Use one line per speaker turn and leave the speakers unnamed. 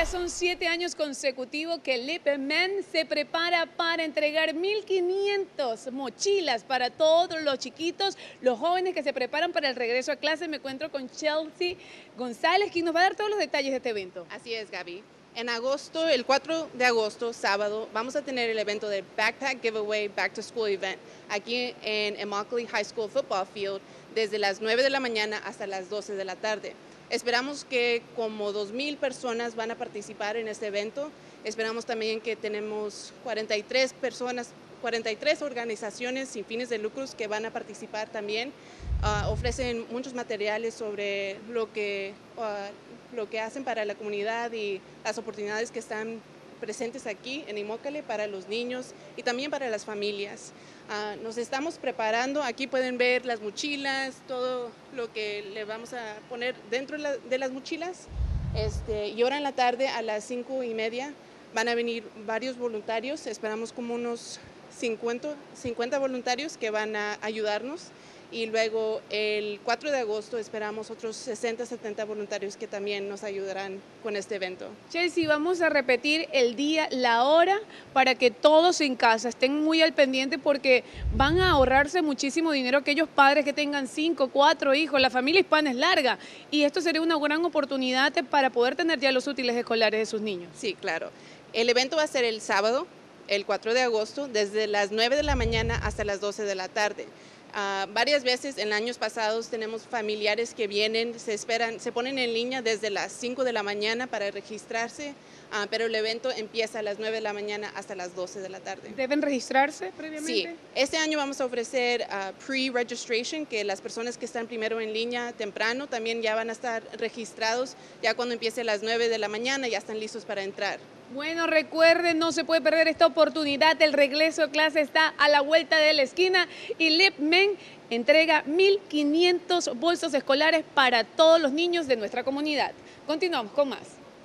son 7 años consecutivos que Lipman se prepara para entregar 1.500 mochilas para todos los chiquitos, los jóvenes que se preparan para el regreso a clase. Me encuentro con Chelsea González, quien nos va a dar todos los detalles de este evento.
Así es, Gaby. En agosto, el 4 de agosto, sábado, vamos a tener el evento de Backpack Giveaway Back to School Event aquí en Immokalee High School Football Field desde las 9 de la mañana hasta las 12 de la tarde. Esperamos que como 2,000 personas van a participar en este evento. Esperamos también que tenemos 43 personas, 43 organizaciones sin fines de lucros que van a participar también. Ofrecen muchos materiales sobre lo que hacen para la comunidad y las oportunidades que están presentes aquí en Immokalee para los niños y también para las familias. Nos estamos preparando, aquí pueden ver las mochilas, todo lo que le vamos a poner dentro de las mochilas. Y ahora en la tarde a las 5:30 van a venir varios voluntarios, esperamos como unos 50 voluntarios que van a ayudarnos. Y luego el 4 de agosto esperamos otros 60, 70 voluntarios que también nos ayudarán con este evento.
Chelsea, vamos a repetir el día, la hora, para que todos en casa estén muy al pendiente porque van a ahorrarse muchísimo dinero aquellos padres que tengan 5, 4 hijos. La familia hispana es larga y esto sería una gran oportunidad para poder tener ya los útiles escolares de sus niños.
Sí, claro. El evento va a ser el sábado, el 4 de agosto, desde las 9 de la mañana hasta las 12 de la tarde. Varias veces en años pasados tenemos familiares que vienen, se ponen en línea desde las 5 de la mañana para registrarse, pero el evento empieza a las 9 de la mañana hasta las 12 de la tarde.
¿Deben registrarse previamente?
Sí, este año vamos a ofrecer pre-registration, que las personas que están primero en línea temprano también ya van a estar registrados, ya cuando empiece a las 9 de la mañana ya están listos para entrar.
Bueno, recuerden, no se puede perder esta oportunidad. El regreso a clase está a la vuelta de la esquina y Lipman entrega 1.500 bolsos escolares para todos los niños de nuestra comunidad. Continuamos con más.